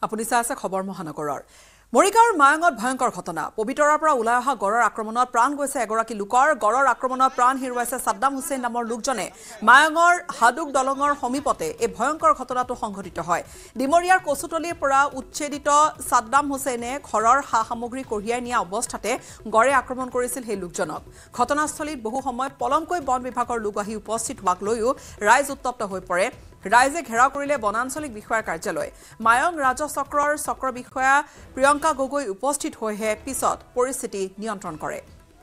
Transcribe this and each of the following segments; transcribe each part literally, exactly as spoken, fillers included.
আপুনি চাই আছে খবৰ মহানগৰৰ মৰিগাঁৱৰ মায়ঙত ভয়ংকৰ ঘটনা পবিতৰাৰ পৰা ওলাই অহা গড়ৰ আক্ৰমণত প্ৰাণ গৈছে এগৰাকী লোকৰ গড়ৰ আক্ৰমণত প্ৰাণ হেৰুৱাইছে সাদ্দাম হুছেইন নামৰ লোকজনে মায়ঙৰ হাদুক দলঙৰ সমীপতে এই ভয়ংকৰ ঘটনাটো সংঘটিত হয় ডিমৰিয়াৰ কচুতলিৰ পৰা উচ্ছেদিত সাদ্দাম হুছেইনে ঘৰৰ সা সামগ্ৰী কঢ়িয়াই নিয়া অৱস্থাতে গড়ে আক্ৰমণ কৰিছিল সেই লোকজনক ঘটনাস্থলীত বহু সময় পলমকৈ বন বিভাগৰ লোক আহি উপস্থিত হোৱাক লৈও ৰাইজ উত্তপ্ত হৈ পৰে ৰাইজে ঘেৰাও কৰিলে বনাঞ্চলিক বিষয়াৰ কাৰ্যালয় মায়ং ৰাজহ চক্ৰৰ চক্ৰ বিষয়া প্ৰিয়ংকা গগৈ উপস্থিত হৈহে পিছত পৰিস্থিতি নিয়ন্ত্ৰণ কৰে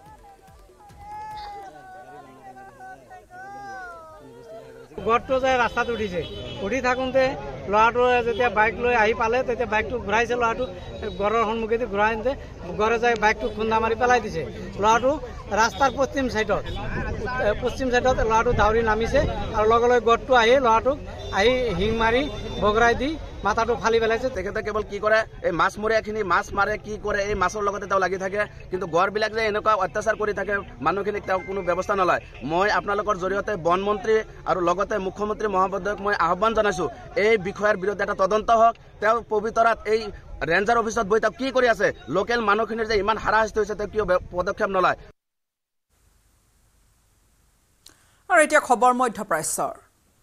গড়টো যায় ৰাস্তাত উঠিছে উঠি থাকোঁতে ল'ৰাটো যেতিয়া বাইক লৈ আহি পালে তেতিয়া বাইকটো ঘূৰাইছে ল'ৰাটো গড়ৰ সন্মুখেদি ঘূৰাই আনিছে গড়ে যায় বাইকটো খুন্দা মাৰি পেলাই দিছে ল'ৰাটো ৰাস্তাৰ পশ্চিম চাইডত পশ্চিম চাইডত ল'ৰাটো দাউৰি নামিছে আৰু লগে লগে গড়টো আহি ল'ৰাটোক আহি শিং মাৰি বগৰাই দি মাথাটো ফালি পেলাইছে তেখেতে কেৱল কি কৰে এই মাছমৰীয়াখিনি মাছ মাৰে কি কৰে এই মাছৰ লগতে তেওঁ লাগি থাকে কিন্তু গড়বিলাক যে এনেকুৱা অত্যাচাৰ কৰি থাকে মানুহখিনিক তেওঁ কোনো ব্যৱস্থা নলয় মই আপোনালোকৰ জৰিয়তে বন মন্ত্ৰী আৰু লগতে মুখ্যমন্ত্ৰী মহোদয়ক মই আহ্বান জনাইছোঁ এই বিষয়ৰ বিৰুদ্ধে এটা তদন্ত হওক তেওঁ পবিতৰাত এই ৰেঞ্জাৰ অফিচত বহি তেওঁ কি কৰি আছে লোকেল মানুহখিনিৰ যে ইমান হাৰাশাস্তি হৈছে তেওঁ কিয় পদক্ষেপ নলয় আৰু এতিয়া খবৰ মধ্যপ্ৰাচ্যৰ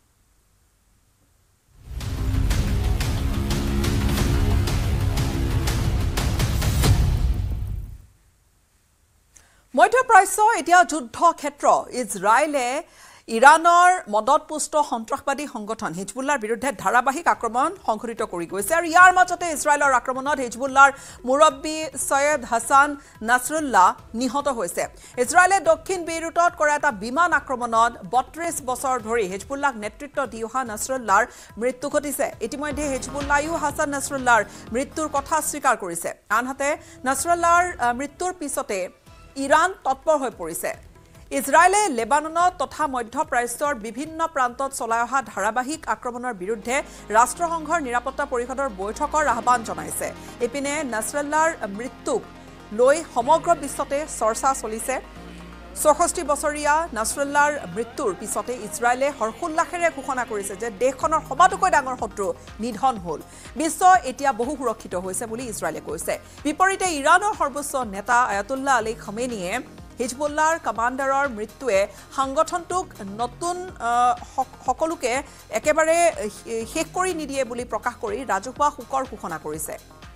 মধ্যপ্ৰাচ্য এতিয়া যুদ্ধ ক্ষেত্ৰ ইজৰাইলে ইৰানৰ মদতপুষ্ট সন্ত্ৰাসবাদী সংগঠন হিজবুল্লাৰ বিৰুদ্ধে ধাৰাবাহিক আক্ৰমণ সংঘটিত কৰি গৈছে আৰু ইয়াৰ মাজতে ইজৰাইলৰ আক্ৰমণত হিজবুল্লাৰ মুৰব্বী সৈয়দ হাছান নাছৰুল্লাহ নিহত হৈছে ইজৰাইলে দক্ষিণ বেইৰুটত কৰা এটা বিমান আক্ৰমণত বত্ৰিশ বছৰ ধৰি হিজবুল্লাক নেতৃত্ব দি অহা নাছৰুল্লাহৰ মৃত্যু ঘটিছে ইতিমধ্যে হিজবুল্লাহও হাছান নাছৰুল্লাহৰ মৃত্যুৰ কথা স্বীকাৰ কৰিছে আনহাতে নাছৰুল্লাহৰ মৃত্যুৰ পিছতে ইৰাণ তৎপৰ হৈ পৰিছে ইজৰাইলে লেবাননত তথা মধ্যপ্ৰাচ্যৰ বিভিন্ন প্ৰান্তত চলাই অহা ধাৰাবাহিক আক্ৰমণৰ বিৰুদ্ধে ৰাষ্ট্ৰসংঘৰ নিৰাপত্তা পৰিষদৰ বৈঠকৰ আহ্বান জনাইছে এপিনে নাছৰুল্লাহৰ মৃত্যুক লৈ সমগ্ৰ বিশ্বতে চৰ্চা চলিছে চৌষষ্ঠি বছৰীয়া নাছৰুল্লাহৰ মৃত্যুৰ পিছতে ইজৰাইলে হৰ্ষোল্লাসেৰে ঘোষণা কৰিছে যে দেশখনৰ সবাতোকৈ ডাঙৰ শত্ৰু নিধন হ'ল বিশ্ব এতিয়া বহু সুৰক্ষিত হৈছে বুলি ইজৰাইলে কৈছে বিপৰীতে ইৰাণৰ সৰ্বোচ্চ নেতা আয়াতুল্লাহ আলী খামেনীয়ে হিজবুল্লাহৰ কমাণ্ডাৰৰ মৃত্যুৱে সংগঠনটোক নতুন সকলোকে একেবাৰে শেষ কৰি নিদিয়ে বুলি প্ৰকাশ কৰি ৰাজহুৱা শোকৰ ঘোষণা কৰিছে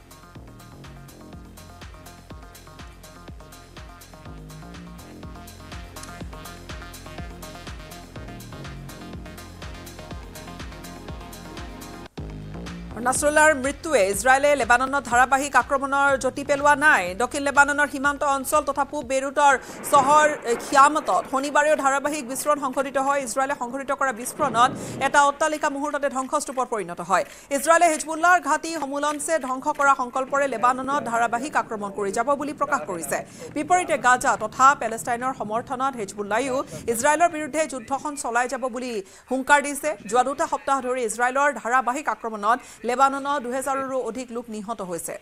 নাছৰুল্লাহৰ মৃত্যুৱে ইজৰাইলে লেবাননত ধাৰাবাহিক আক্ৰমণৰ জটি পেলোৱা নাই দক্ষিণ লেবাননৰ সীমান্ত অঞ্চল তথা পূব বেইৰুটৰ চহৰ খিয়ামতত শনিবাৰেও ধাৰাবাহিক বিস্ফোৰণ সংঘটিত হয় ইজৰাইলে সংঘটিত কৰা বিস্ফোৰণত এটা অট্টালিকা মুহূৰ্ততে ধ্বংসস্তূপত পৰিণত হয় ইজৰাইলে হিজবুল্লাহৰ ঘাটি সমূলনছে ধ্বংস কৰা সংকল্পৰে লেবাননত ধাৰাবাহিক আক্ৰমণ কৰি যাব বুলি প্ৰকাশ কৰিছে বিপৰীতে গাজা তথা পেলেষ্টাইনৰ সমৰ্থনত হিজবুল্লাহও ইজৰাইলৰ বিৰুদ্ধে যুদ্ধখন চলাই যাব বুলি হুংকাৰ দিছে যোৱা দুটা সপ্তাহ ধৰি ইজৰাইলৰ ধাৰাবাহিক আক্ৰমণত লেবাননত দুহেজাৰৰো অধিক লোক নিহত হৈছে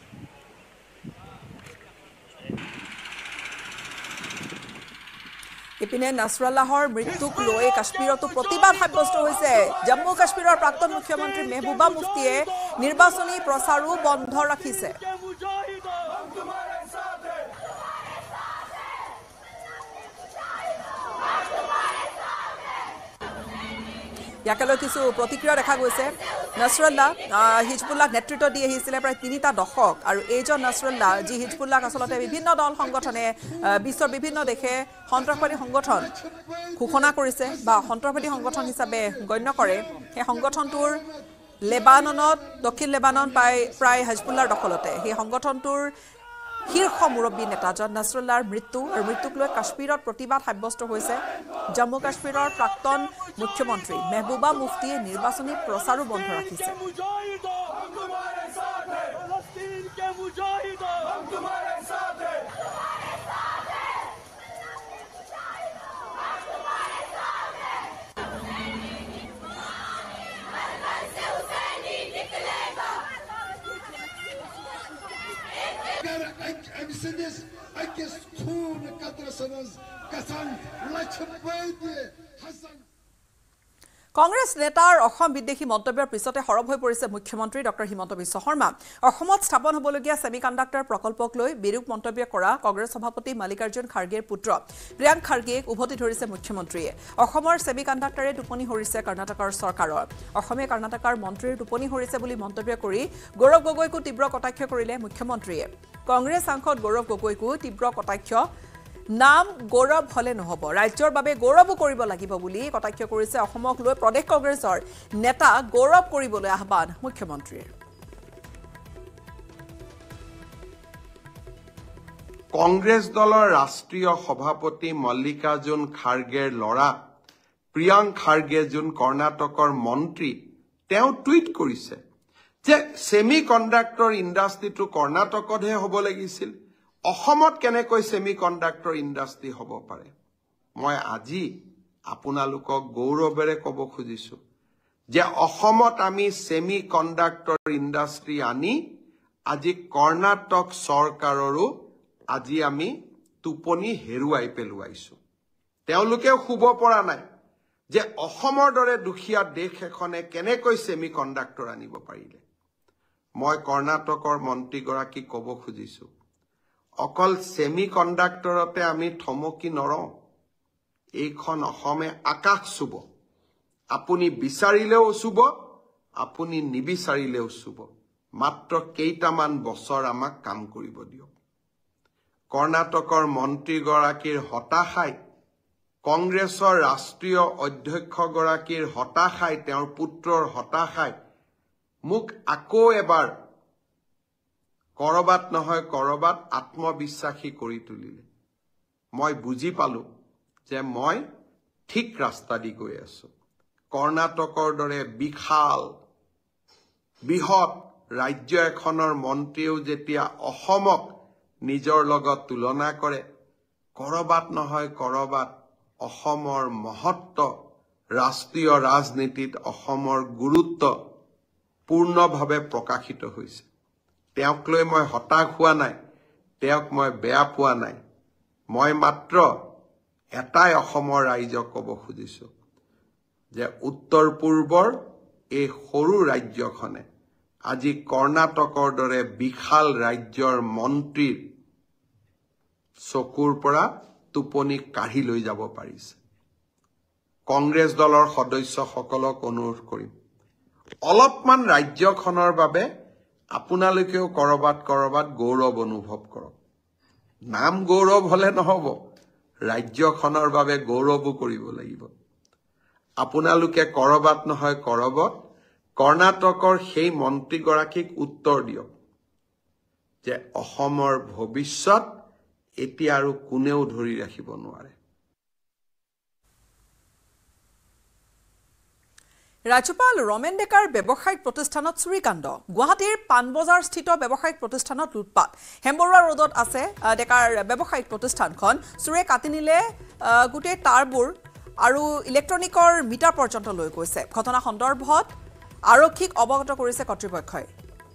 ইপিনে নাছৰুল্লাহৰ মৃত্যুক লৈ কাশ্মীৰতো প্ৰতিবাদ সাব্যস্ত হৈছে জম্মু কাশ্মীৰৰ প্ৰাক্তন মুখ্যমন্ত্ৰী মেহবুবা মুফতিয়ে নিৰ্বাচনী প্ৰচাৰো বন্ধ ৰাখিছে ইয়াকে লৈ কিছু প্ৰতিক্ৰিয়া দেখা গৈছে নাছৰুল্লাহ হিজবুল্লাহক নেতৃত্ব দি আহিছিলে প্ৰায় তিনিটা দশক আৰু এইজন নাছৰুল্লাহ যি হিজবুল্লাহক আচলতে বিভিন্ন দল সংগঠনে বিশ্বৰ বিভিন্ন দেশে সন্ত্ৰাসবাদী সংগঠন ঘোষণা কৰিছে বা সন্ত্ৰাসবাদী সংগঠন হিচাপে গণ্য কৰে সেই সংগঠনটোৰ লেবাননত দক্ষিণ লেবানন প্ৰায় প্ৰায় হিজবুল্লাহৰ দখলতে সেই সংগঠনটোৰ শীৰ্ষ মুৰব্বী নেতাজন নাছৰুল্লাহৰ মৃত্যু আৰু মৃত্যুক লৈ কাশ্মীৰত প্ৰতিবাদ সাব্যস্ত হৈছে জম্মু কাশ্মীৰৰ প্ৰাক্তন মুখ্যমন্ত্ৰী মেহবুবা মুফতিয়ে নিৰ্বাচনী প্ৰচাৰো বন্ধ ৰাখিছে Emsiniz, akis kun kadrasınız, kasan laçıbaydı, Hasan. Congress নেতাৰ অসম বিদ্বেষী মন্তব্যৰ পিছতে সৰব হৈ পৰিছে মুখ্যমন্ত্ৰী ডক্টৰ হিমন্ত বিশ্ব শৰ্মা অসমত স্থাপন হ'বলগীয়া সেমিকণ্ডাক্টৰ প্ৰকল্পক লৈ বিৰূপ মন্তব্য কৰা কংগ্ৰেছ সভাপতি মালিকাৰ্জুন খাৰ্গেৰ পুত্ৰ প্ৰিয়াংক খাৰ্গেক উভতি ধৰিছে মুখ্যমন্ত্ৰীয়ে অসমৰ সেমিকণ্ডাক্টৰে টোপনি হৰিছে কৰ্ণাটকৰ চৰকাৰৰ অসমে কৰ্ণাটকৰ মন্ত্ৰীৰ টোপনি হৰিছে বুলি মন্তব্য কৰি গৌৰৱ গগৈকো তীব্ৰ কটাক্ষ কৰিলে মুখ্যমন্ত্ৰীয়ে কংগ্ৰেছ সাংসদ গৌৰৱ গগৈকো তীব্ৰ কটাক্ষ নাম গৌৰৱ হলে নহব ৰাজ্যৰ বাবে গৌৰৱ কৰিব লাগিব বুলি কটাক্ষ কৰিছে অসমক লৈ প্ৰদেশ কংগ্ৰেছৰ নেতা গৌৰৱ কৰিবলৈ আহ্বান মুখ্যমন্ত্ৰীৰ কংগ্ৰেছ দলৰ ৰাষ্ট্ৰীয় সভাপতি মল্লিকাৰ্জুন খাৰ্গেৰ লৰা প্ৰিয়াংক খাৰ্গে যোন কৰ্ণাটকৰ মন্ত্ৰী তেওঁ টুইট কৰিছে যে সেমি কণ্ডাক্টৰ ইণ্ডাষ্ট্ৰিটো কৰ্ণাটকতহে হ'ব লাগিছিল অসমত কেনেকৈ সেমি কণ্ডাক্টৰ ইণ্ডাষ্ট্ৰি হ'ব পাৰে মই আজি আপোনালোকক গৌৰৱেৰে ক'ব খুজিছো যে অসমত আমি সেমি কণ্ডাক্টৰ ইণ্ডাষ্ট্ৰি আনি আজি কৰ্ণাটক চৰকাৰৰো আজি আমি টোপনি হেৰুৱাই পেলোৱাইছো তেওঁলোকেও শুব পৰা নাই যে অসমৰ দৰে দুখীয়া দেশ এখনে কেনেকৈ সেমি কণ্ডাক্টৰ আনিব পাৰিলে মই কৰ্ণাটকৰ মন্ত্ৰীগৰাকী ক'ব খুজিছো অকল সেমি কণ্ডাক্টৰতে আমি থমকি নৰওঁ এইখন অসমে আকাশ চুব আপুনি বিচাৰিলেও চুব আপুনি নিবিচাৰিলেও চুব মাত্ৰ কেইটামান বছৰ আমাক কাম কৰিব দিয়ক কৰ্ণাটকৰ মন্ত্ৰীগৰাকীৰ হতাশাই কংগ্ৰেছৰ ৰাষ্ট্ৰীয় অধ্যক্ষগৰাকীৰ হতাশাই তেওঁৰ পুত্ৰৰ হতাশাই মোক আকৌ এবাৰ কৰবাত নহয় কৰবাত আত্মবিশ্বাসী কৰি তুলিলে মই বুজি পালো যে মই ঠিক ৰাস্তা দি গৈ আছো কৰ্ণাটকৰ দৰে বিশাল বৃহৎ ৰাজ্য এখনৰ মন্ত্ৰীও যেতিয়া অসমক নিজৰ লগত তুলনা কৰে কৰবাত নহয় কৰবাত অসমৰ মহত্ব ৰাষ্ট্ৰীয় ৰাজনীতিত অসমৰ গুৰুত্ব পূৰ্ণভাৱে প্ৰকাশিত হৈছে তেওঁক লৈ মই হতাশ হোৱা নাই তেওঁক মই বেয়া পোৱা নাই মই মাত্ৰ এটাই অসমৰ ৰাইজক ক'ব খুজিছো যে উত্তৰ পূৰ্বৰ এই সৰু ৰাজ্যখনে আজি কৰ্ণাটকৰ দৰে বিশাল ৰাজ্যৰ মন্ত্ৰীৰ চকুৰ পৰা টোপনি কাঢ়ি লৈ যাব পাৰিছে কংগ্ৰেছ দলৰ সদস্যসকলক অনুৰোধ কৰিম অলপমান ৰাজ্যখনৰ বাবে আপোনালোকেও কৰবাত কৰবাত গৌৰৱ অনুভৱ কৰক নাম গৌৰৱ হলে নহব ৰাজ্যখনৰ বাবে গৌৰৱো কৰিব লাগিব আপোনালোকে কৰবাত নহয় কৰবাত কৰ্ণাটকৰ সেই মন্ত্ৰীগৰাকীক উত্তৰ দিয়ক যে অসমৰ ভৱিষ্যত এতিয়া আৰু কোনেও ধৰি ৰাখিব নোৱাৰে ৰাজ্যপাল ৰমেন ডেকাৰ ব্যৱসায়িক প্ৰতিষ্ঠানত চুৰিকাণ্ড গুৱাহাটীৰ পানবজাৰ স্থিত ব্যৱসায়িক প্ৰতিষ্ঠানত লুটপাট হেম্বৰুৱা ৰোডত আছে ডেকাৰ ব্যৱসায়িক প্ৰতিষ্ঠানখন চুৰে কাটি নিলে গোটেই তাৰবোৰ আৰু ইলেক্ট্ৰনিকৰ মিটাৰ পৰ্যন্ত লৈ গৈছে ঘটনা সন্দৰ্ভত আৰক্ষীক অৱগত কৰিছে কৰ্তৃপক্ষই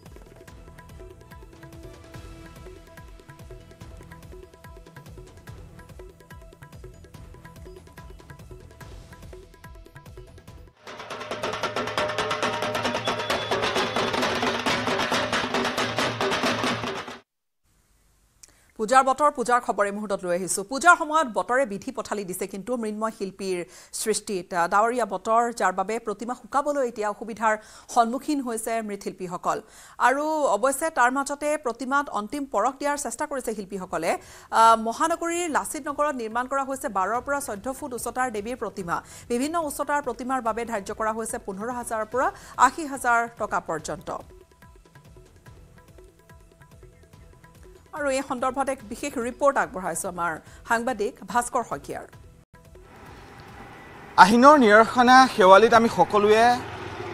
পূজাৰ বতৰ পূজাৰ খবৰ এই মুহূৰ্তত লৈ আহিছো পূজাৰ সময়ত বতৰে বিধি পঠালি দিছে কিন্তু মৃন্ময় শিল্পীৰ সৃষ্টিত ডাৱৰীয়া বতৰ যাৰ বাবে প্ৰতিমা শুকাবলৈ এতিয়া অসুবিধাৰ সন্মুখীন হৈছে মৃৎশিল্পীসকল আৰু অৱশ্যে তাৰ মাজতে প্ৰতিমাত অন্তিম পৰখ দিয়াৰ চেষ্টা কৰিছে শিল্পীসকলে মহানগৰীৰ লাচিত নগৰত নিৰ্মাণ কৰা হৈছে বাৰৰ পৰা চৈধ্য ফুট উচ্চতাৰ দেৱীৰ প্ৰতিমা বিভিন্ন উচ্চতাৰ প্ৰতিমাৰ বাবে ধাৰ্য কৰা হৈছে পোন্ধৰ হাজাৰৰ পৰা আশী হাজাৰ টকা পৰ্যন্ত আৰু এই সন্দৰ্ভত এক বিশেষ ৰিপৰ্ট আগবঢ়াইছো আমাৰ সাংবাদিক ভাস্কৰ শইকীয়াৰ আহিনৰ নিৰখনা শেৱালিত আমি সকলোৱে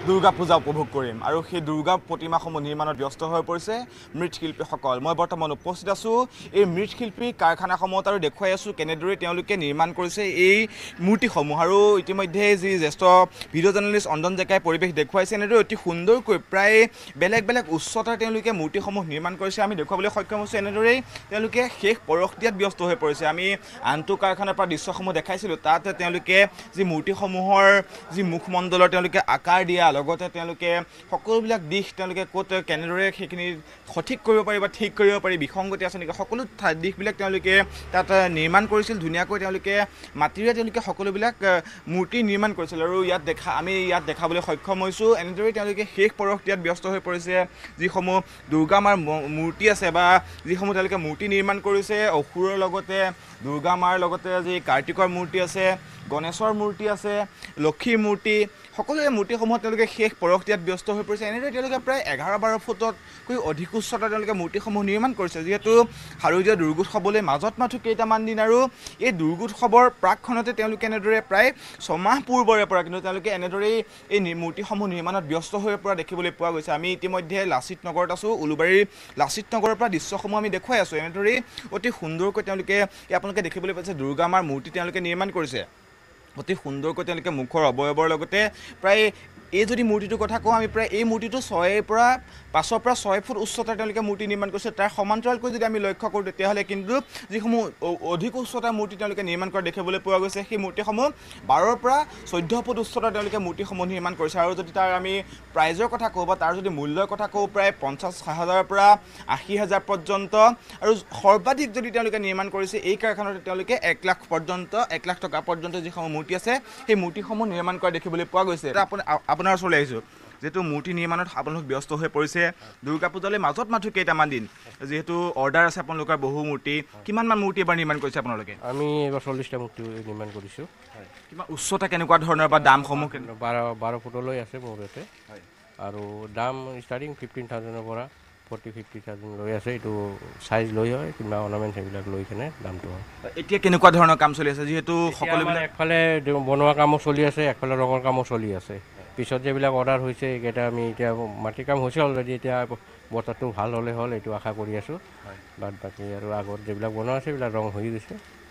দুৰ্গা পূজা উপভোগ কৰিম আৰু সেই দুৰ্গা প্ৰতিমাসমূহ নিৰ্মাণত ব্যস্ত হৈ পৰিছে মৃৎশিল্পীসকল মই বৰ্তমান উপস্থিত আছোঁ এই মৃৎশিল্পী কাৰখানাসমূহত আৰু দেখুৱাই আছোঁ কেনেদৰে তেওঁলোকে নিৰ্মাণ কৰিছে এই মূৰ্তিসমূহ আৰু ইতিমধ্যে যি জ্যেষ্ঠ ভিডিঅ' জাৰ্নেলিষ্ট অঞ্জন ডেকাই পৰিৱেশ দেখুৱাইছে এনেদৰে অতি সুন্দৰকৈ প্ৰায় বেলেগ বেলেগ উচ্চতাৰ তেওঁলোকে মূৰ্তিসমূহ নিৰ্মাণ কৰিছে আমি দেখুৱাবলৈ সক্ষম হৈছোঁ এনেদৰেই তেওঁলোকে শেষ পৰশ দিয়াত ব্যস্ত হৈ পৰিছে আমি আনটো কাৰখানাৰ পৰা দৃশ্যসমূহ দেখাইছিলোঁ তাত তেওঁলোকে যি মূৰ্তিসমূহৰ যি মুখমণ্ডলৰ তেওঁলোকে আকাৰ দিয়া লগতে তেওঁলোকে সকলোবিলাক দিশ তেওঁলোকে ক'ত কেনেদৰে সেইখিনি সঠিক কৰিব পাৰি বা ঠিক কৰিব পাৰি বিসংগতি আছে নেকি সকলো দিশবিলাক তেওঁলোকে তাত নিৰ্মাণ কৰিছিল ধুনীয়াকৈ তেওঁলোকে মাটিৰে তেওঁলোকে সকলোবিলাক মূৰ্তি নিৰ্মাণ কৰিছিল আৰু ইয়াত দেখা আমি ইয়াত দেখাবলৈ সক্ষম হৈছোঁ এনেদৰে তেওঁলোকে শেষ পৰশ দিয়াত ব্যস্ত হৈ পৰিছে যিসমূহ দুৰ্গা মাৰ মূৰ্তি আছে বা যিসমূহ তেওঁলোকে মূৰ্তি নিৰ্মাণ কৰিছে অসুৰৰ লগতে দুৰ্গা মাৰ লগতে যি কাৰ্তিকৰ মূৰ্তি আছে গণেশৰ মূৰ্তি আছে লক্ষীৰ মূৰ্তি সকলোৱে মূৰ্তিসমূহত তেওঁলোকে শেষ পৰশ দিয়াত ব্যস্ত হৈ পৰিছে এনেদৰে তেওঁলোকে প্ৰায় এঘাৰ বাৰ ফুটতকৈ অধিক উচ্চতাৰ তেওঁলোকে মূৰ্তিসমূহ নিৰ্মাণ কৰিছে যিহেতু শাৰদীয় দুৰ্গোৎসৱলৈ মাজত মাথো কেইটামান দিন আৰু এই দুৰ্গোৎসৱৰ প্ৰাকখনতে তেওঁলোকে এনেদৰে প্ৰায় ছমাহ পূৰ্বৰে পৰা কিন্তু তেওঁলোকে এনেদৰেই এই মূৰ্তিসমূহ নিৰ্মাণত ব্যস্ত হৈ পৰা দেখিবলৈ পোৱা গৈছে আমি ইতিমধ্যে লাচিত নগৰত আছোঁ উলুবাৰীৰ লাচিত নগৰৰ পৰা দৃশ্যসমূহ আমি দেখুৱাই আছোঁ এনেদৰেই অতি সুন্দৰকৈ তেওঁলোকে আপোনালোকে দেখিবলৈ পাইছে দুৰ্গা মাৰ মূৰ্তি তেওঁলোকে নিৰ্মাণ কৰিছে অতি সুন্দৰকৈ তেওঁলোকে মুখৰ অৱয়ৱৰ লগতে প্ৰায় এই যদি মূৰ্তিটোৰ কথা কওঁ আমি প্ৰায় এই মূৰ্তিটো ছয়ৰ পৰা পাঁচৰ পৰা ছয় ফুট উচ্চতাৰ তেওঁলোকে মূৰ্তি নিৰ্মাণ কৰিছে তাৰ সমান্তৰালকৈ যদি আমি লক্ষ্য কৰোঁ তেতিয়াহ'লে কিন্তু যিসমূহ অধিক উচ্চতাৰ মূৰ্তি তেওঁলোকে নিৰ্মাণ কৰা দেখিবলৈ পোৱা গৈছে সেই মূৰ্তিসমূহ বাৰৰ পৰা চৈধ্য ফুট উচ্চতাৰ তেওঁলোকে মূৰ্তিসমূহ নিৰ্মাণ কৰিছে আৰু যদি তাৰ আমি প্ৰাইজৰ কথা কওঁ বা তাৰ যদি মূল্যৰ কথা কওঁ প্ৰায় পঞ্চাছ হাজাৰৰ পৰা আশী হাজাৰ পৰ্যন্ত আৰু সৰ্বাধিক যদি তেওঁলোকে নিৰ্মাণ কৰিছে এই কাৰখানাতে তেওঁলোকে এক লাখ পৰ্যন্ত এক লাখ টকা পৰ্যন্ত যিসমূহ মূৰ্তি আছে সেই মূৰ্তিসমূহ নিৰ্মাণ কৰা দেখিবলৈ পোৱা গৈছে আপোনাৰ ওচৰলৈ আহিছোঁ যেহেতু মূৰ্তি নিৰ্মাণত আপোনালোক ব্যস্ত হৈ পৰিছে দুৰ্গা পূজালৈ মাজত মাথো কেইটামান দিন যিহেতু অৰ্ডাৰ আছে আপোনালোকৰ বহু মূৰ্তি কিমানমান মূৰ্তি এবাৰ নিৰ্মাণ কৰিছে আপোনালোকে আমি এবাৰ চল্লিছটা মূৰ্তি নিৰ্মাণ কৰিছোঁ কিমান উচ্চতা কেনেকুৱা ধৰণৰ বা দামসমূহ বাৰ বাৰ ফুটলৈ আছে মোৰ ইয়াতে আৰু দাম ষ্টাৰ্টিং ফিফটিন থাউজেণ্ডৰ পৰা ফৰ্টি ফিফটি থাউজেণ্ড লৈ আছে এইটো চাইজ লৈ হয় কিংবা অৰ্নামেণ্ট সেইবিলাক লৈ কেনে দামটো হয় এতিয়া কেনেকুৱা ধৰণৰ কাম চলি আছে যিহেতু সকলোবিলাক একফালে বনোৱা কামো চলি আছে একফালে ৰঙৰ কামো চলি আছে পিছত যিবিলাক অৰ্ডাৰ হৈছে এইকেইটা আমি এতিয়া মাটিৰ কাম হৈছে অলৰেডি এতিয়া বতৰটো ভাল হ'লে হ'ল এইটো আশা কৰি আছোঁ বাদ বাকী আৰু আগত যিবিলাক বনোৱা আছে সেইবিলাক ৰং হৈ গৈছে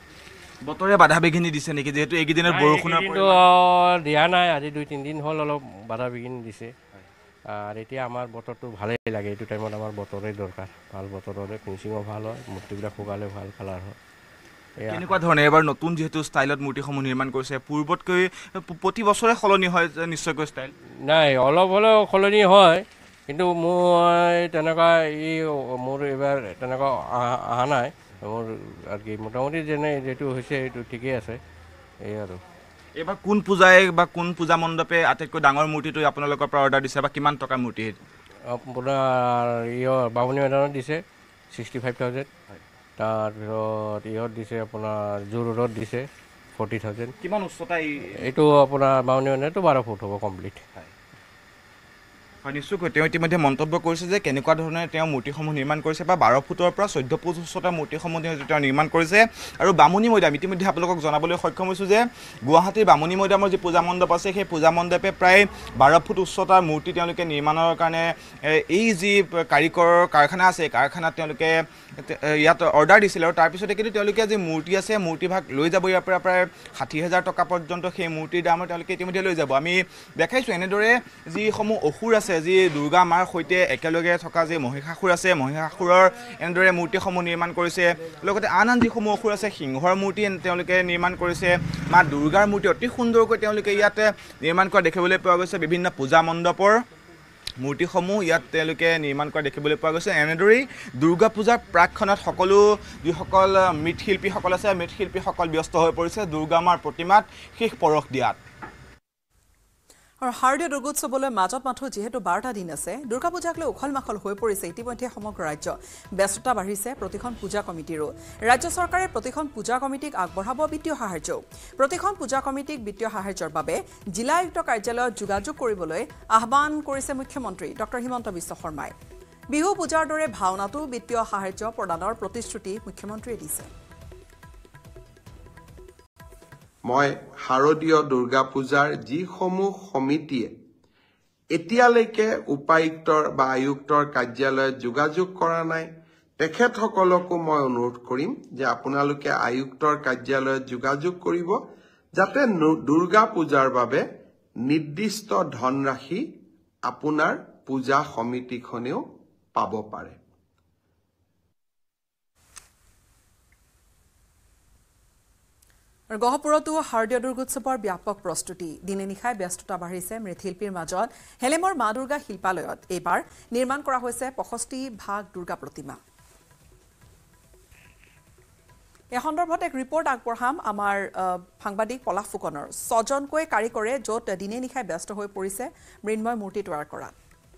বতৰে বাধা বিঘিনি দিছে নেকি যিহেতু এইকেইদিনত বৰষুণৰ দিয়া নাই আজি দুই তিনিদিন হ'ল অলপ বাধা বিঘিনি দিছে আৰু এতিয়া আমাৰ বতৰটো ভালেই লাগে এইটো টাইমত আমাৰ বতৰেই দৰকাৰ ভাল বতৰৰে ফিনিচিঙো ভাল হয় মূৰ্তিবিলাক শুকালে ভাল কালাৰ হয় কেনেকুৱা ধৰণে এবাৰ নতুন যিহেতু ষ্টাইলত মূৰ্তিসমূহ নিৰ্মাণ কৰিছে পূৰ্বতকৈ প্ৰতি বছৰে সলনি হয় নিশ্চয়কৈ ষ্টাইল নাই অলপ হ'লেও সলনি হয় কিন্তু মই তেনেকুৱা এই মোৰ এইবাৰ তেনেকুৱা অহা নাই মোৰ আৰু কি মোটামুটি যেনে যিটো হৈছে সেইটো ঠিকেই আছে এই আৰু এইবাৰ কোন পূজাই বা কোন পূজা মণ্ডপে আটাইতকৈ ডাঙৰ মূৰ্তিটো আপোনালোকৰ পৰা অৰ্ডাৰ দিছে বা কিমান টকাৰ মূৰ্তি আপোনাৰ ইয়ৰ বামুণী মৈদানত দিছে ছিক্সটি ফাইভ থাউজেণ্ড তাৰপিছত ইহঁত দিছে আপোনাৰ জু ৰোডত দিছে ফৰ্টি থাউজেণ্ড কিমান উচ্চতা এইটো আপোনাৰ বামুণী মৈদানটো বাৰ ফুট হ'ব কমপ্লিট হয় নিশ্চয়কৈ তেওঁ ইতিমধ্যে মন্তব্য কৰিছে যে কেনেকুৱা ধৰণে তেওঁ মূৰ্তিসমূহ নিৰ্মাণ কৰিছে বা বাৰ ফুটৰ পৰা চৈধ্য ফুট উচ্চতাৰ মূৰ্তিসমূহ তেওঁ নিৰ্মাণ কৰিছে আৰু বামুণী মৈদাম ইতিমধ্যে আপোনালোকক জনাবলৈ সক্ষম হৈছোঁ যে গুৱাহাটীৰ বামুণী মৈদামৰ যি পূজা মণ্ডপ আছে সেই পূজা মণ্ডপে প্ৰায় বাৰ ফুট উচ্চতাৰ মূৰ্তি তেওঁলোকে নিৰ্মাণৰ কাৰণে এই যি কাৰিকৰ কাৰখানা আছে কাৰখানাত তেওঁলোকে ইয়াত অৰ্ডাৰ দিছিল আৰু তাৰপিছতে কিন্তু তেওঁলোকে যি মূৰ্তি আছে মূৰ্তিভাগ লৈ যাব ইয়াৰ পৰা প্ৰায় ষাঠি হাজাৰ টকা পৰ্যন্ত সেই মূৰ্তিৰ দাম তেওঁলোকে ইতিমধ্যে লৈ যাব আমি দেখাইছোঁ এনেদৰে যিসমূহ অসুৰ আছে যি দুৰ্গা মাৰ সৈতে একেলগে থকা যি মহিষাসুৰ আছে মহিষাসুৰৰ এনেদৰে মূৰ্তিসমূহ নিৰ্মাণ কৰিছে লগতে আন আন যিসমূহ অসুৰ আছে সিংহৰ মূৰ্তি তেওঁলোকে নিৰ্মাণ কৰিছে মা দুৰ্গাৰ মূৰ্তি অতি সুন্দৰকৈ তেওঁলোকে ইয়াতে নিৰ্মাণ কৰা দেখিবলৈ পোৱা গৈছে বিভিন্ন পূজা মণ্ডপৰ মূৰ্তিসমূহ ইয়াত তেওঁলোকে নিৰ্মাণ কৰা দেখিবলৈ পোৱা গৈছে এনেদৰেই দুৰ্গা পূজাৰ প্ৰাকখনত সকলো যিসকল মৃৎশিল্পীসকল আছে মৃৎশিল্পীসকল ব্যস্ত হৈ পৰিছে দুৰ্গা মাৰ প্ৰতিমাত শেষ পৰশ দিয়াত আৰু শাৰদীয় দুৰ্গোৎসৱলৈ মাজত মাথো যিহেতু বাৰটা দিন আছে দুৰ্গা পূজাক লৈ উখল মাখল হৈ পৰিছে ইতিমধ্যে সমগ্ৰ ৰাজ্য ব্যস্ততা বাঢ়িছে প্ৰতিখন পূজা কমিটিৰো ৰাজ্য চৰকাৰে প্ৰতিখন পূজা কমিটিক আগবঢ়াব বিত্তীয় সাহায্য প্ৰতিখন পূজা কমিটিক বিত্তীয় সাহায্যৰ বাবে জিলা আয়ুক্ত কাৰ্যালয়ত যোগাযোগ কৰিবলৈ আহ্বান কৰিছে মুখ্যমন্ত্ৰী ডক্টৰ হিমন্ত বিশ্ব শৰ্মাই বিহু পূজাৰ দৰে ভাওনাতো বিত্তীয় সাহায্য প্ৰদানৰ প্ৰতিশ্ৰুতি মুখ্যমন্ত্ৰীয়ে দিছে মই শাৰদীয় দুৰ্গা পূজাৰ যিসমূহ সমিতিয়ে এতিয়ালৈকে উপায়ুক্তৰ বা আয়ুক্তৰ কাৰ্যালয়ত যোগাযোগ কৰা নাই তেখেতসকলকো মই অনুৰোধ কৰিম যে আপোনালোকে আয়ুক্তৰ কাৰ্যালয়ত যোগাযোগ কৰিব যাতে দুৰ্গা পূজাৰ বাবে নিৰ্দিষ্ট ধনৰাশি আপোনাৰ পূজা সমিতিখনেও পাব পাৰে আৰু গহপুৰতো শাৰদীয় দুৰ্গোৎসৱৰ ব্যাপক প্ৰস্তুতি দিনে নিশাই ব্যস্ততা বাঢ়িছে মৃৎশিল্পীৰ মাজত হেলেমৰ মা দুৰ্গা শিল্পালয়ত এইবাৰ নিৰ্মাণ কৰা হৈছে পঁয়ষষ্ঠি ভাগ দুৰ্গা প্ৰতিমা এই সন্দৰ্ভত এক ৰিপৰ্ট আগবঢ়াম আমাৰ সাংবাদিক পলাশ ফুকনৰ ছজনকৈ কাৰিকৰে য'ত দিনে নিশাই ব্যস্ত হৈ পৰিছে মৃন্ময় মূৰ্তি তৈয়াৰ কৰাত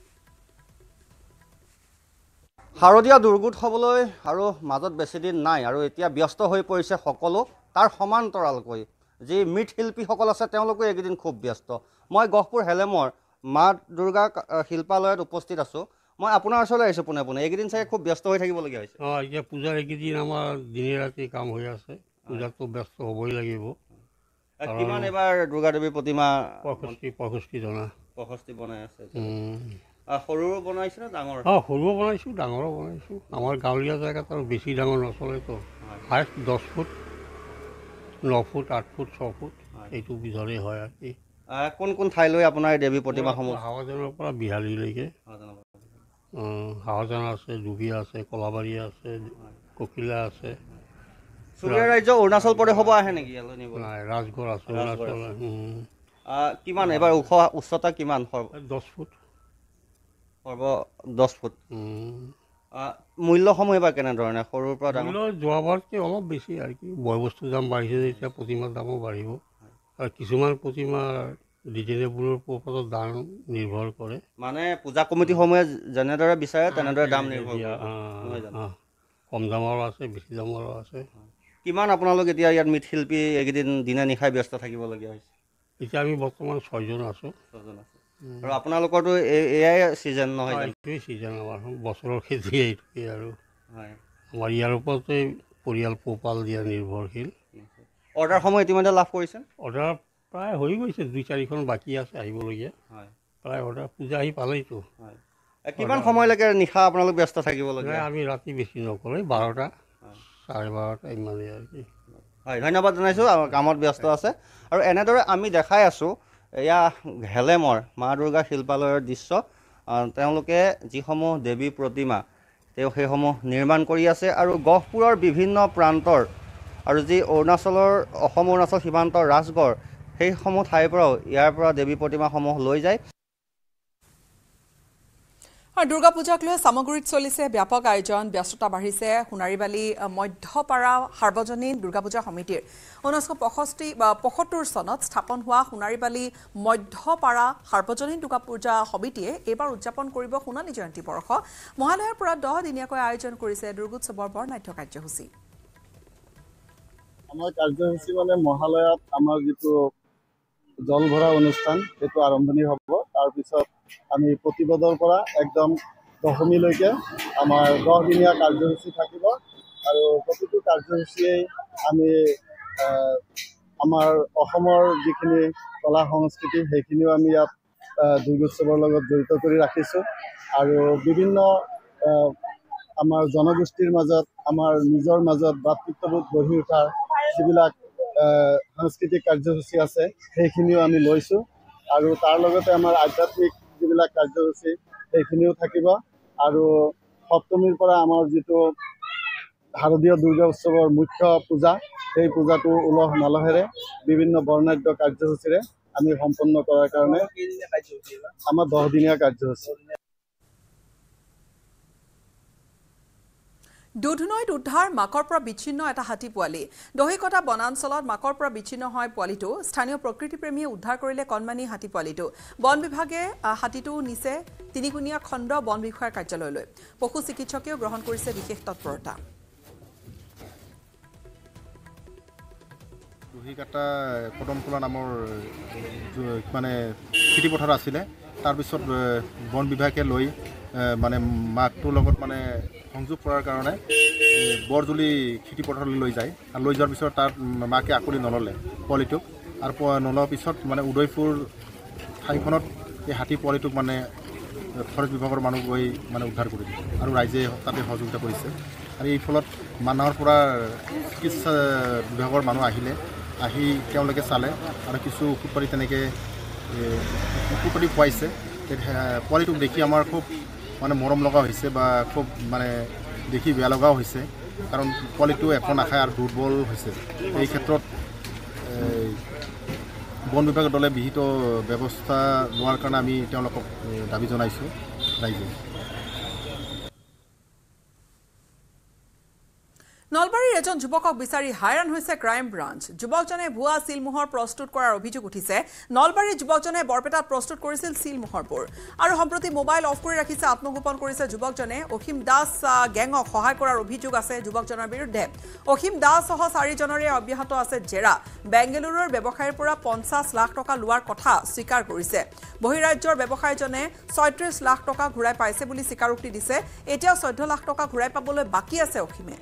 শাৰদীয় দুৰ্গোৎসৱলৈ আৰু মাজত বেছি দিন নাই আৰু এতিয়া ব্যস্ত হৈ পৰিছে সকলো তাৰ সমান্তৰালকৈ যি মৃৎশিল্পীসকল আছে তেওঁলোকো এইকেইদিন খুব ব্যস্ত মই গহপুৰ হেলেমৰ মা দুৰ্গা শিল্পালয়ত উপস্থিত আছোঁ মই আপোনাৰ ওচৰলৈ আহিছোঁ পোনে পোনে এইকেইদিন চাগে খুব ব্যস্ত হৈ থাকিবলগীয়া হৈছে অঁ এতিয়া পূজাৰ এইকেইদিন আমাৰ দিনে ৰাতি কাম হৈ আছে পূজাতো ব্যস্ত হ'বই লাগিব কিমান এবাৰ দুৰ্গা দেৱীৰ প্ৰতিমা পঁয়ষষ্ঠি পঁয়ষষ্ঠি জনা পঁয়ষষ্ঠি বনাই আছে সৰু বনাইছে নে ডাঙৰ অঁ সৰুও বনাইছোঁ ডাঙৰো বনাইছোঁ আমাৰ গাঁৱলীয়া জেগাত আৰু বেছি ডাঙৰ নচলেতো হাইষ্ট দহ ফুট ন ফুট আঠ ফুট ছ ফুট এইটো ভিতৰে হয় আৰু কি কোন কোন ঠাইলৈ আপোনাৰ দেৱী প্ৰতিমাসমূহ হাৱাজানৰ পৰা বিহালীলৈকে হাৱাজানা আছে ডুবিয়া আছে কলাবাৰী আছে ককিলা আছে চুবুৰীয়া ৰাজ্য অৰুণাচল প্ৰদেশৰ পৰা আহে নেকি নাই ৰাজগড় আছে অৰুণাচল কিমান এবাৰ ওখ উচ্চতা কিমান দহ ফুট সৰ্ব দহ ফুট মূল্যসমূহ এবাৰ কেনেধৰণে সৰুৰ পৰা ডাঙৰ যোৱাবাৰতকৈ অলপ বেছি আৰু কি বয় বস্তুৰ দাম বাঢ়িছে যেতিয়া প্ৰতিমাৰ দামো বাঢ়িব আৰু কিছুমান প্ৰতিমাৰ ডিজাইনেবলৰ ওপৰত দাম নিৰ্ভৰ কৰে মানে পূজা কমিটিসমূহে যেনেদৰে বিচাৰে তেনেদৰে দাম নিৰ্ভৰ কম দামৰো আছে বেছি দামৰো আছে কিমান আপোনালোক এতিয়া ইয়াত মৃৎশিল্পী এইকেইদিন দিনে নিশাই ব্যস্ত থাকিবলগীয়া হৈছে এতিয়া আমি বৰ্তমান ছয়জন আছোঁ ছয়জন আছোঁ আৰু আপোনালোকৰতো এয়াই ছিজন নহয় এইটোৱেই ছিজন আমাৰ বছৰৰ খেতি এইটোৱেই আৰু আমাৰ ইয়াৰ ওপৰতে পৰিয়াল পোহপাল দিয়া নিৰ্ভৰশীল অৰ্ডাৰসমূহ ইতিমধ্যে লাভ কৰিছে অৰ্ডাৰ প্ৰায় হৈ গৈছে দুই চাৰিখন বাকী আছে আহিবলগীয়া প্ৰায় অৰ্ডাৰ পূজা আহি পালেইতো কিমান সময়লৈকে নিশা আপোনালোক ব্যস্ত থাকিবলগীয়া আমি ৰাতি বেছি নকৰোঁ বাৰটা চাৰে বাৰটা ইমানেই আৰু কি হয় ধন্যবাদ জনাইছোঁ কামত ব্যস্ত আছে আৰু এনেদৰে আমি দেখাই আছোঁ এয়া হেলেমৰ মা দুৰ্গা শিল্পালয়ৰ দৃশ্য তেওঁলোকে যিসমূহ দেৱী প্ৰতিমা তেওঁ সেইসমূহ নিৰ্মাণ কৰি আছে আৰু গহপুৰৰ বিভিন্ন প্ৰান্তৰ আৰু যি অৰুণাচলৰ অসম অৰুণাচল সীমান্তৰ ৰাজগড় সেইসমূহ ঠাইৰ পৰাও ইয়াৰ পৰা দেৱী প্ৰতিমাসমূহ লৈ যায় আৰু দুৰ্গা পূজাক লৈ সামগ্ৰীত চলিছে ব্যাপক আয়োজন ব্যস্ততা বাঢ়িছে সোণাৰীবালি মধ্যপাৰা সাৰ্বজনীন দুৰ্গা পূজা সমিতিৰ ঊনৈছশ পঁয়ষষ্ঠি পঁয়সত্তৰ চনত স্থাপন হোৱা সোণাৰীবালি মধ্যপাৰা সাৰ্বজনীন দুৰ্গা পূজা সমিতিয়ে এইবাৰ উদযাপন কৰিব সোণালী জয়ন্তী বৰ্ষ মহালয়াৰ পৰা দহ দিনীয়াকৈ আয়োজন কৰিছে দুৰ্গোৎসৱৰ বৰ্ণাঢ্য কাৰ্যসূচী আমাৰ কাৰ্যসূচী মানে মহালয়াত আমাৰ যিটো জল ভৰা অনুষ্ঠান সেইটো আৰম্ভণি হ'ব তাৰপিছত আমি প্ৰতিবাদৰ পৰা একদম দশমীলৈকে আমাৰ দহ দিনীয়া কাৰ্যসূচী থাকিব আৰু প্ৰতিটো কাৰ্যসূচীয়েই আমি আমাৰ অসমৰ যিখিনি কলা সংস্কৃতি সেইখিনিও আমি ইয়াত দুৰ্গোৎসৱৰ লগত জড়িত কৰি ৰাখিছোঁ আৰু বিভিন্ন আমাৰ জনগোষ্ঠীৰ মাজত আমাৰ নিজৰ মাজত ভাতৃত্ববোধ গঢ়ি উঠাৰ যিবিলাক সাংস্কৃতিক কাৰ্যসূচী আছে সেইখিনিও আমি লৈছোঁ আৰু তাৰ লগতে আমাৰ আধ্যাত্মিক যিবিলাক কাৰ্যসূচী সেইখিনিও থাকিব আৰু সপ্তমীৰ পৰা আমাৰ যিটো শাৰদীয় দুৰ্গা উৎসৱৰ মুখ্য পূজা সেই পূজাটো উলহ মালহেৰে বিভিন্ন বৰ্ণাঢ্য কাৰ্যসূচীৰে আমি সম্পন্ন কৰাৰ কাৰণে আমাৰ দহদিনীয়া কাৰ্যসূচী দুধনৈত উদ্ধাৰ মাকৰ পৰা বিচ্ছিন্ন এটা হাতী পোৱালি দহিকটা বনাঞ্চলত মাকৰ পৰা বিচ্ছিন্ন হয় পোৱালিটো স্থানীয় প্ৰকৃতিপ্ৰেমীয়ে উদ্ধাৰ কৰিলে কণমানি হাতী পোৱালিটো বন বিভাগে হাতীটো নিছে তিনিকুণীয়া খণ্ড বন বিষয়াৰ কাৰ্যালয়লৈ পশু চিকিৎসকেও গ্ৰহণ কৰিছে বিশেষ তৎপৰতা দহিকটা কদমকোলা নামৰ মানে খেতিপথাৰ আছিলে তাৰপিছত বন বিভাগে লৈ মানে মাকটোৰ লগত মানে সংযোগ কৰাৰ কাৰণে বৰজুলি খেতিপথাৰলৈ লৈ যায় আৰু লৈ যোৱাৰ পিছত তাত মাকে আকলি নল'লে পোৱালিটোক আৰু নলোৱাৰ পিছত মানে উদয়পুৰ ঠাইখনত এই হাতী পোৱালিটোক মানে ফৰেষ্ট বিভাগৰ মানুহ গৈ মানে উদ্ধাৰ কৰি দিছে আৰু ৰাইজে তাতে সহযোগিতা কৰিছে আৰু এই ফলত মানুহৰ পৰা চিকিৎসা বিভাগৰ মানুহ আহিলে আহি তেওঁলোকে চালে আৰু কিছু ঔষধ পাতি তেনেকৈ ঔষধ পাতি খুৱাইছে পোৱালিটোক দেখি আমাৰ খুব মানে মৰম লগা হৈছে বা খুব মানে দেখি বেয়া লগাও হৈছে কাৰণ পোৱালিটো একো নাখায় আৰু দুৰ্বল হৈছে এই ক্ষেত্ৰত বন বিভাগৰ দলে বিহিত ব্যৱস্থা লোৱাৰ কাৰণে আমি তেওঁলোকক দাবী জনাইছোঁ ৰাইজে নলবাৰীৰ এজন যুৱকক বিচাৰি হাইৰাণ হৈছে ক্ৰাইম ব্ৰাঞ্চ যুৱকজনে ভুৱা চিলমোহৰ প্ৰস্তুত কৰাৰ অভিযোগ উঠিছে নলবাৰীৰ যুৱকজনে বৰপেটাত প্ৰস্তুত কৰিছিল চিলমোহৰবোৰ আৰু সম্প্ৰতি মোবাইল অফ কৰি ৰাখিছে আত্মগোপন কৰিছে যুৱকজনে অসীম দাস গেঙক সহায় কৰাৰ অভিযোগ আছে যুৱকজনৰ বিৰুদ্ধে অসীম দাস সহ চাৰিজনৰে অব্যাহত আছে জেৰা বেংগালুৰুৰ ব্যৱসায়ীৰ পৰা পঞ্চাছ লাখ টকা লোৱাৰ কথা স্বীকাৰ কৰিছে বহিৰাজ্যৰ ব্যৱসায়ীজনে ছয়ত্ৰিশ লাখ টকা ঘূৰাই পাইছে বুলি স্বীকাৰোক্তি দিছে এতিয়াও চৈধ্য লাখ টকা ঘূৰাই পাবলৈ বাকী আছে অসীমে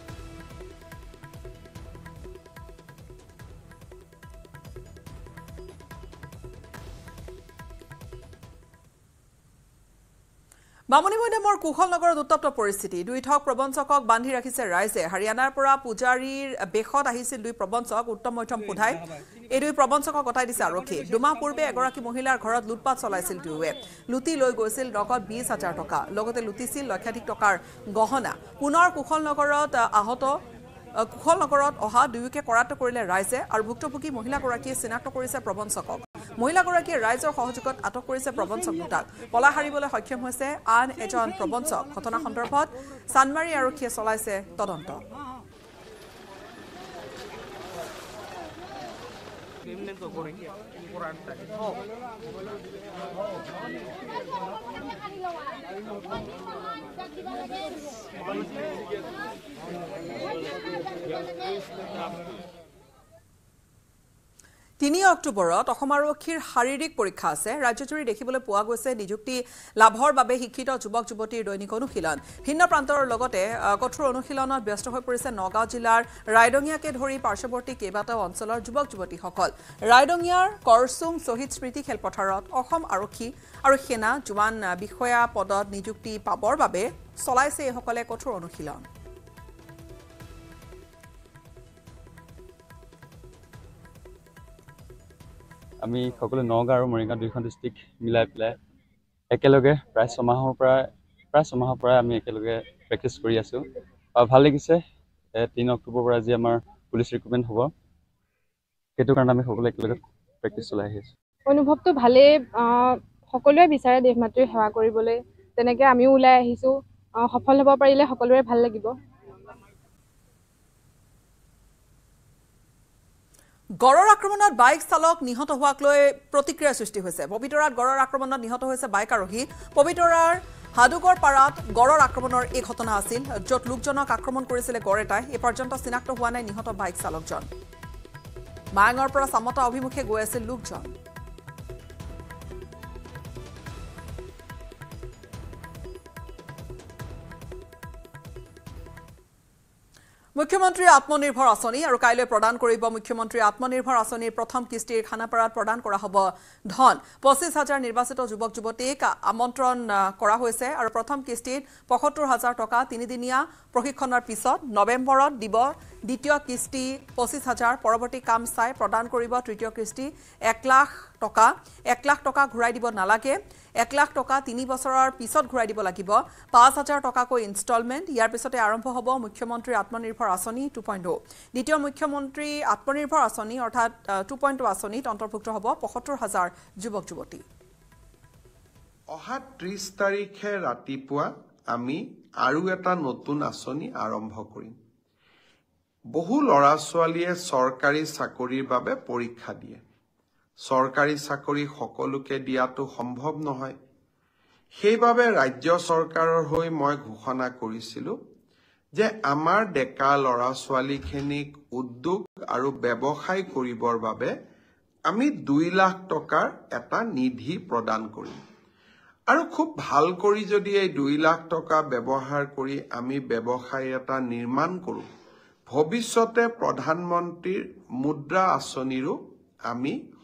বামুনী মৈদামৰ কুশল নগৰত উত্তপ্ত পৰিস্থিতি দুই ঠক প্ৰবঞ্চকক বান্ধি ৰাখিছে ৰাইজে হাৰিয়ানাৰ পৰা পূজাৰীৰ বেশত আহিছিল দুই প্ৰবঞ্চক উত্তম মধ্যম সোধাই এই দুই প্ৰবঞ্চকক গতাই দিছে আৰক্ষী দুমাহ পূৰ্বে এগৰাকী মহিলাৰ ঘৰত লুটপাট চলাইছিল দুয়োৱে লুটি লৈ গৈছিল নগদ বিশ হাজাৰ টকা লগতে লুটিছিল লক্ষাধিক টকাৰ গহনা পুনৰ কুশল নগৰত আহত কুশল নগৰত অহা দুয়োকে কৰাটো কৰিলে ৰাইজে আৰু ভুক্তভোগী মহিলাগৰাকীয়ে চিনাক্ত কৰিছে প্ৰবঞ্চকক মহিলাগৰাকীয়ে ৰাইজৰ সহযোগত আটক কৰিছে প্ৰবঞ্চক দুটাক পলা হাৰিবলৈ সক্ষম হৈছে আন এজন প্ৰবঞ্চক ঘটনা সন্দৰ্ভত চানমাৰী আৰক্ষীয়ে চলাইছে তদন্ত তিনি অক্টোবৰত অসম আৰক্ষীৰ শাৰীৰিক পৰীক্ষা আছে ৰাজ্যজুৰি দেখিবলৈ পোৱা গৈছে নিযুক্তি লাভৰ বাবে শিক্ষিত যুৱক যুৱতীৰ দৈনিক অনুশীলন ভিন্ন প্ৰান্তৰ লগতে কঠোৰ অনুশীলনত ব্যস্ত হৈ পৰিছে নগাঁও জিলাৰ ৰাইডঙিয়াকে ধৰি পাৰ্শ্বৱৰ্তী কেইবাটাও অঞ্চলৰ যুৱক যুৱতীসকল ৰাইডঙিয়াৰ কৰচুং শ্বহীদ স্মৃতি খেলপথাৰত অসম আৰক্ষী আৰু সেনা জোৱান বিষয়া পদত নিযুক্তি পাবৰ বাবে চলাইছে এইসকলে কঠোৰ অনুশীলন আমি সকলো নগাঁও আৰু মৰিগাঁও দুইখন ডিষ্ট্ৰিক্ট মিলাই পেলাই একেলগে প্ৰায় ছমাহৰ পৰা প্ৰায় ছমাহৰ পৰা আমি একেলগে প্ৰেক্টিছ কৰি আছোঁ আৰু ভাল লাগিছে তিনি অক্টোবৰৰ পৰা আজি আমাৰ পুলিচ ৰিক্ৰুটমেণ্ট হ'ব সেইটো কাৰণে আমি সকলোৱে একেলগে প্ৰেক্টিছ চলাই আহি আছোঁ অনুভৱটো ভালেই সকলোৱে বিচাৰে দেশ মাতৃৰ সেৱা কৰিবলৈ তেনেকৈ আমিও ওলাই আহিছোঁ সফল হ'ব পাৰিলে সকলোৰে ভাল লাগিব গড়ৰ আক্ৰমণত বাইক চালক নিহত হোৱাক লৈ প্ৰতিক্ৰিয়া সৃষ্টি হৈছে পবিতৰাত গড়ৰ আক্ৰমণত নিহত হৈছে বাইক আৰোহী পবিতৰাৰ হাদুগড় পাৰাত গড়ৰ আক্ৰমণৰ এই ঘটনা আছিল য'ত লোকজনক আক্ৰমণ কৰিছিলে গড় এটাই এই পৰ্যন্ত চিনাক্ত হোৱা নাই নিহত বাইক চালকজন মায়ঙৰ পৰা চামতা অভিমুখে গৈ আছিল লোকজন মুখ্যমন্ত্ৰী আত্মনিৰ্ভৰ আঁচনি আৰু কাইলৈ প্ৰদান কৰিব মুখ্যমন্ত্ৰী আত্মনিৰ্ভৰ আঁচনিৰ প্ৰথম কিস্তিৰ খানাপাৰাত প্ৰদান কৰা হ'ব ধন পঁচিছ হাজাৰ নিৰ্বাচিত যুৱক যুৱতীক আমন্ত্ৰণ কৰা হৈছে আৰু প্ৰথম কিস্তিত পঁয়সত্তৰ হাজাৰ টকা তিনিদিনীয়া প্ৰশিক্ষণৰ পিছত নৱেম্বৰত দিব দ্বিতীয় কিস্তি পঁচিছ হাজাৰ পৰৱৰ্তী কাম চাই প্ৰদান কৰিব তৃতীয় কিস্তি এক লাখ টকা এক লাখ টকা ঘূৰাই দিব নালাগে এক লাখ টকা তিনি বছৰৰ পিছত ঘূৰাই দিব লাগিব পাঁচ হাজাৰ টকাকৈ ইনষ্টলমেণ্ট ইয়াৰ পিছতে আৰম্ভ হ'ব মুখ্যমন্ত্ৰী আত্মনিৰ্ভৰ আঁচনি টু পইণ্ট অ' দ্বিতীয় মুখ্যমন্ত্ৰী আত্মনিৰ্ভৰ আঁচনি অৰ্থাৎ টু পইণ্ট অ' আঁচনিত অন্তৰ্ভুক্ত হ'ব পঁয়সত্তৰ হাজাৰ যুৱক যুৱতী অহা ত্ৰিছ তাৰিখে ৰাতিপুৱা আমি আৰু এটা নতুন আঁচনি আৰম্ভ কৰিম বহু ল'ৰা ছোৱালীয়ে চৰকাৰী চাকৰিৰ বাবে পৰীক্ষা দিয়ে চৰকাৰী চাকৰি সকলোকে দিয়াটো সম্ভৱ নহয় সেইবাবে ৰাজ্য চৰকাৰৰ হৈ মই ঘোষণা কৰিছিলোঁ যে আমাৰ ডেকা ল'ৰা ছোৱালীখিনিক উদ্যোগ আৰু ব্যৱসায় কৰিবৰ বাবে আমি দুই লাখ টকাৰ এটা নিধি প্ৰদান কৰিম আৰু খুব ভাল কৰি যদি এই দুই লাখ টকা ব্যৱহাৰ কৰি আমি ব্যৱসায় এটা নিৰ্মাণ কৰোঁ ভৱিষ্যতে প্ৰধানমন্ত্ৰীৰ মুদ্ৰা আঁচনিৰো আমি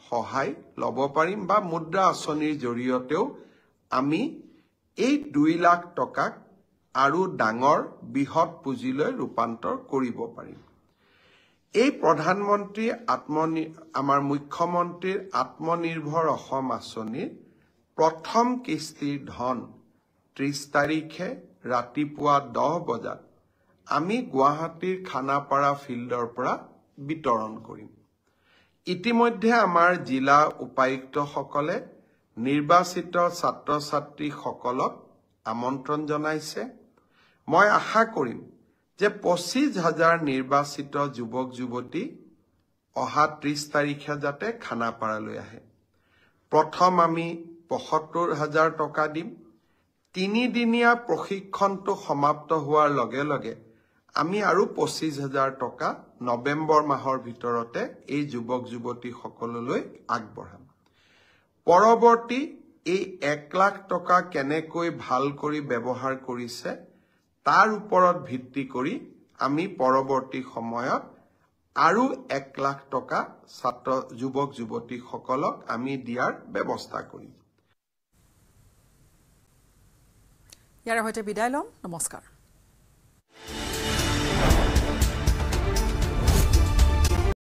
সহায় ল'ব পাৰিম বা মুদ্ৰা আঁচনিৰ জৰিয়তেও আমি এই দুই লাখ টকাক আৰু ডাঙৰ বৃহৎ পুঁজিলৈ ৰূপান্তৰ কৰিব পাৰিম এই প্ৰধানমন্ত্ৰী আত্মনি আমাৰ মুখ্যমন্ত্ৰীৰ আত্মনিৰ্ভৰ অসম আঁচনিৰ প্ৰথম কিস্তিৰ ধন ত্ৰিশ তাৰিখে ৰাতিপুৱা দহ বজাত আমি গুৱাহাটীৰ খানাপাৰা ফিল্ডৰ পৰা বিতৰণ কৰিম ইতিমধ্যে আমাৰ জিলা উপায়ুক্তসকলে নিৰ্বাচিত ছাত্ৰ ছাত্ৰীসকলক আমন্ত্ৰণ জনাইছে মই আশা কৰিম যে পঁচিছ হাজাৰ নিৰ্বাচিত যুৱক যুৱতী অহা ত্ৰিশ তাৰিখে যাতে খানাপাৰালৈ আহে প্ৰথম আমি পঁয়সত্তৰ হাজাৰ টকা দিম তিনিদিনীয়া প্ৰশিক্ষণটো সমাপ্ত হোৱাৰ লগে লগে আমি আৰু পঁচিছ হাজাৰ টকা নৱেম্বৰ মাহৰ ভিতৰতে এই যুৱক যুৱতীসকললৈ আগবঢ়াম পৰৱৰ্তী এই এক লাখ টকা কেনেকৈ ভাল কৰি ব্যৱহাৰ কৰিছে তাৰ ওপৰত ভিত্তি কৰি আমি পৰৱৰ্তী সময়ত আৰু এক লাখ টকা ছাত্ৰ যুৱক যুৱতীসকলক আমি দিয়াৰ ব্যৱস্থা কৰিম ইয়াৰ সৈতে বিদায় লম নমস্কাৰ